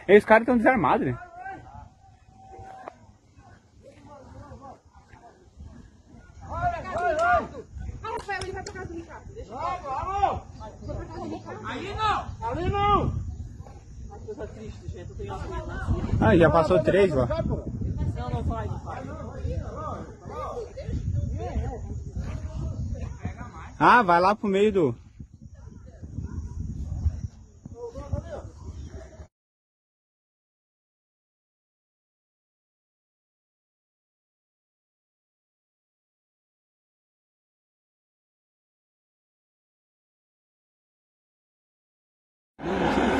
Esses caras estão desarmados, né? Ele vai pra casa do Ricardo. Deixa eu Ali não! Ali não! Uma coisa triste, gente. Eu tenho uma... Ah, já passou 3, ó. Não, não vai, não vai. Ah, vai lá pro meio do... Não, não sei.